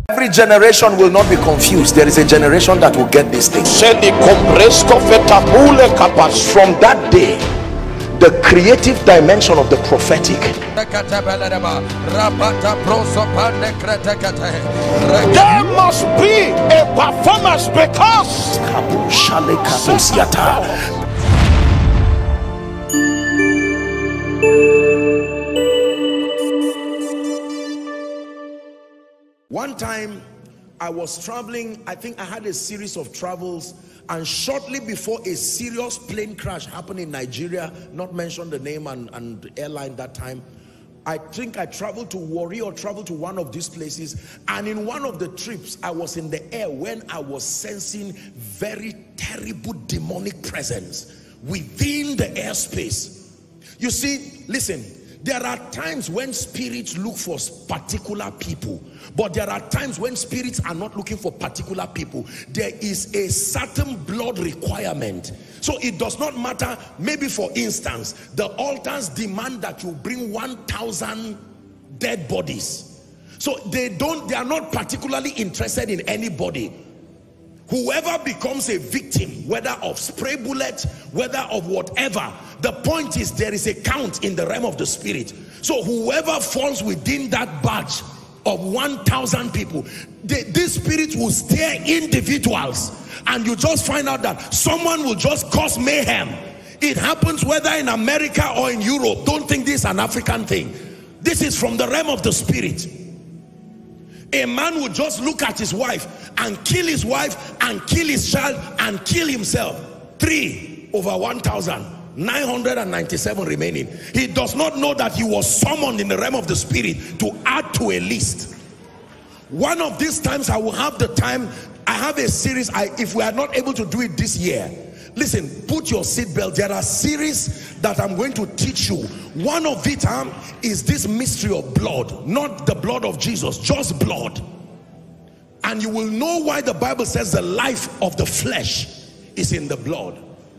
Every generation will not be confused. There is a generation that will get this thing. From that day, the creative dimension of the prophetic, there must be a performance, because one time I was traveling. I think I had a series of travels, and shortly before a serious plane crash happened in Nigeria, not mention the name and the airline that time, I think I traveled to Warri or traveled to one of these places, and in one of the trips I was in the air when I was sensing very terrible demonic presence within the airspace. You see, listen, there are times when spirits look for particular people, but there are times when spirits are not looking for particular people. There is a certain blood requirement. So it does not matter. Maybe for instance, the altars demand that you bring 1,000 dead bodies. So they are not particularly interested in anybody. Whoever becomes a victim, whether of spray bullet, whether of whatever, the point is there is a count in the realm of the spirit. So whoever falls within that batch of 1,000 people, this spirit will stare individuals, and you just find out that someone will just cause mayhem. It happens whether in America or in Europe. Don't think this is an African thing. This is from the realm of the spirit. A man would just look at his wife and kill his wife and kill his child and kill himself. 3 over 1,997 remaining. He does not know that he was summoned in the realm of the spirit to add to a list. One of these times I will have the time. I have a series. If we are not able to do it this year, listen, put your seatbelt. There are series that I'm going to teach you. One of it is this mystery of blood, not the blood of Jesus, just blood. And you will know why the Bible says the life of the flesh is in the blood.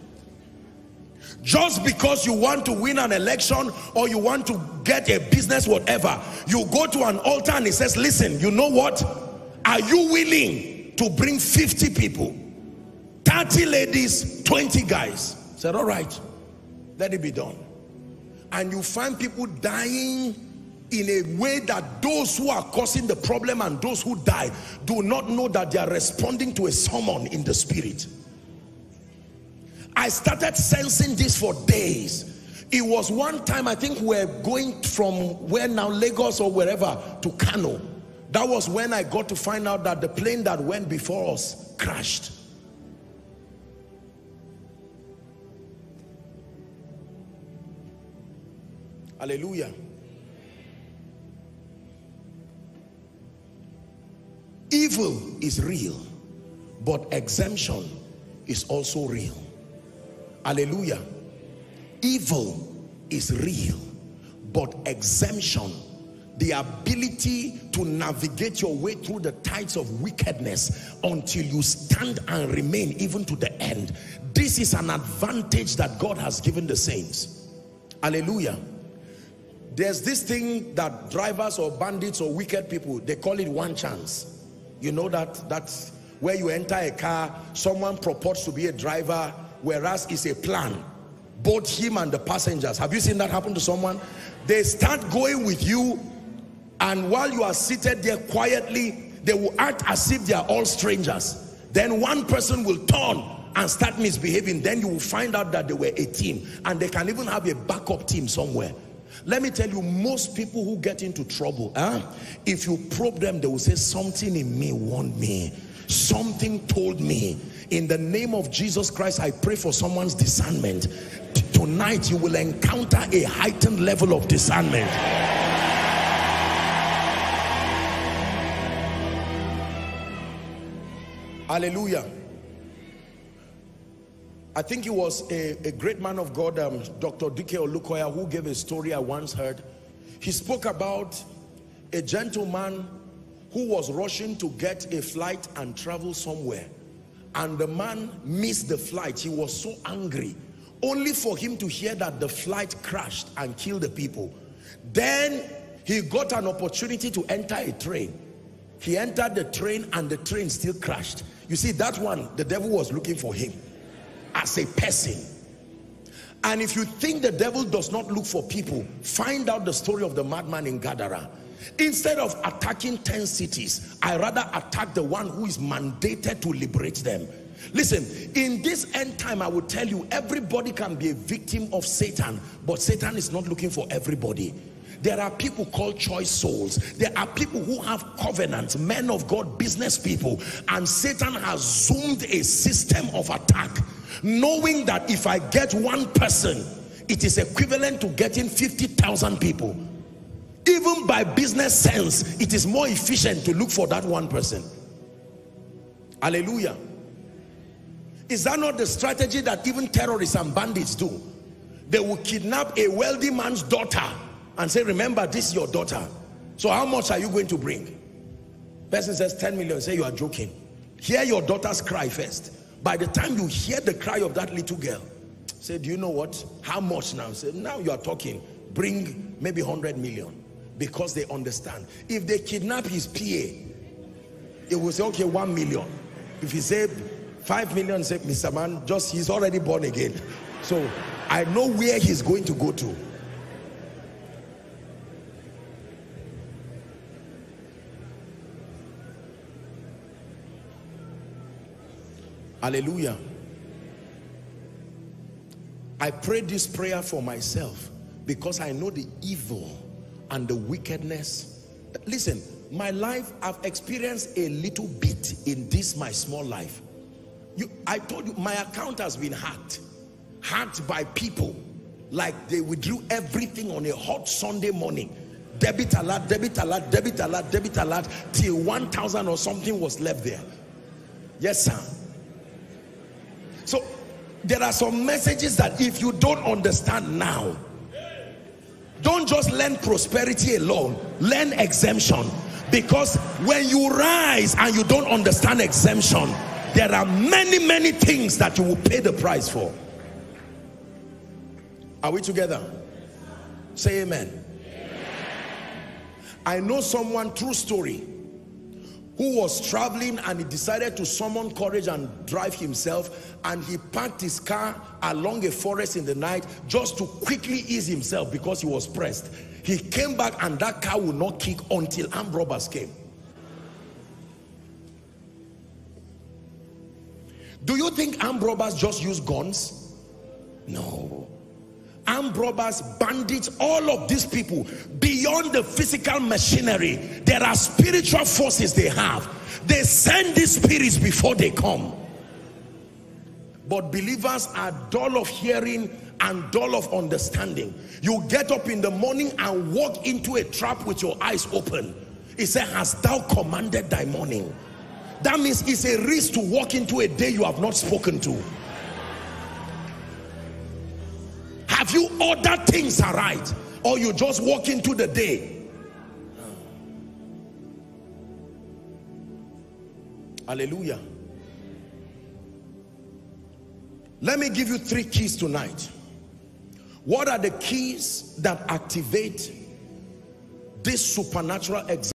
Just because you want to win an election or you want to get a business, whatever, you go to an altar and it says, listen, you know what? Are you willing to bring 50 people? 30 ladies, 20 guys. Said, all right, let it be done. And you find people dying in a way that those who are causing the problem and those who die do not know that they are responding to a summon in the spirit. I started sensing this for days. It was one time, I think we're going from where now, Lagos or wherever, to Kano. That was when I got to find out that the plane that went before us crashed. Hallelujah. Evil is real, but exemption is also real. Hallelujah. Evil is real, but exemption, the ability to navigate your way through the tides of wickedness until you stand and remain even to the end. This is an advantage that God has given the saints. Hallelujah. There's this thing that drivers or bandits or wicked people, they call it one chance. You know that's where you enter a car, someone purports to be a driver, whereas it's a plan. Both him and the passengers. Have you seen that happen to someone? They start going with you, and while you are seated there quietly, they will act as if they are all strangers. Then one person will turn and start misbehaving. Then you will find out that they were a team, and they can even have a backup team somewhere. Let me tell you, most people who get into trouble, if you probe them, they will say, something in me warned me, something told me. In the name of Jesus Christ, I pray for someone's discernment. Tonight you will encounter a heightened level of discernment. Hallelujah. I think it was a great man of God, Dr. D.K. Olukoya, who gave a story I once heard. He spoke about a gentleman who was rushing to get a flight and travel somewhere. And the man missed the flight. He was so angry, only for him to hear that the flight crashed and killed the people. Then he got an opportunity to enter a train. He entered the train and the train still crashed. You see, that one, the devil was looking for him as a person. And if you think the devil does not look for people, find out the story of the madman in Gadara. Instead of attacking 10 cities, I rather attack the one who is mandated to liberate them. Listen, in this end time, I will tell you, everybody can be a victim of Satan, but Satan is not looking for everybody. There are people called choice souls. There are people who have covenants, men of God, business people, and Satan has zoomed a system of attack, knowing that if I get one person, it is equivalent to getting 50,000 people. Even by business sense, it is more efficient to look for that one person. Hallelujah. Is that not the strategy that even terrorists and bandits do? They will kidnap a wealthy man's daughter and say, remember, this is your daughter. So how much are you going to bring? Person says 10 million. Say, you are joking. Hear your daughter's cry first. By the time you hear the cry of that little girl, say, do you know what? How much now? Say, now you are talking. Bring maybe 100 million. Because they understand. If they kidnap his PA, it will say, okay, 1 million. If he say 5 million, say, Mr. Man, just he's already born again. So I know where he's going to go to. Hallelujah. I prayed this prayer for myself because I know the evil and the wickedness. Listen, my life, I've experienced a little bit in this my small life. I told you my account has been hacked by people. Like they withdrew everything on a hot Sunday morning. Debit alert, debit alert, debit alert, debit alert, till 1,000 or something was left there. Yes, sir. So there are some messages that if you don't understand now, don't just learn prosperity alone, learn exemption. Because when you rise and you don't understand exemption, there are many things that you will pay the price for. Are we together? Say amen. I know someone, true story, who was traveling and he decided to summon courage and drive himself, and he parked his car along a forest in the night just to quickly ease himself because he was pressed. He came back and that car would not kick until armed robbers came. Do you think armed robbers just use guns? No. Armed robbers, bandits, all of these people, beyond the physical machinery, there are spiritual forces they have. They send these spirits before they come. But believers are dull of hearing and dull of understanding. You get up in the morning and walk into a trap with your eyes open. It says, hast thou commanded thy morning? That means it's a risk to walk into a day you have not spoken to. Have you ordered things aright, or you just walk into the day? Hallelujah. Let me give you 3 keys tonight. What are the keys that activate this supernatural example?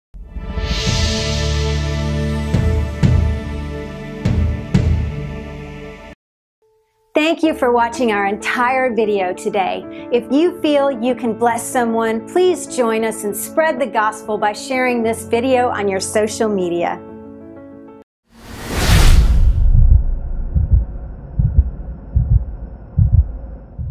Thank you for watching our entire video today. If you feel you can bless someone, please join us and spread the gospel by sharing this video on your social media.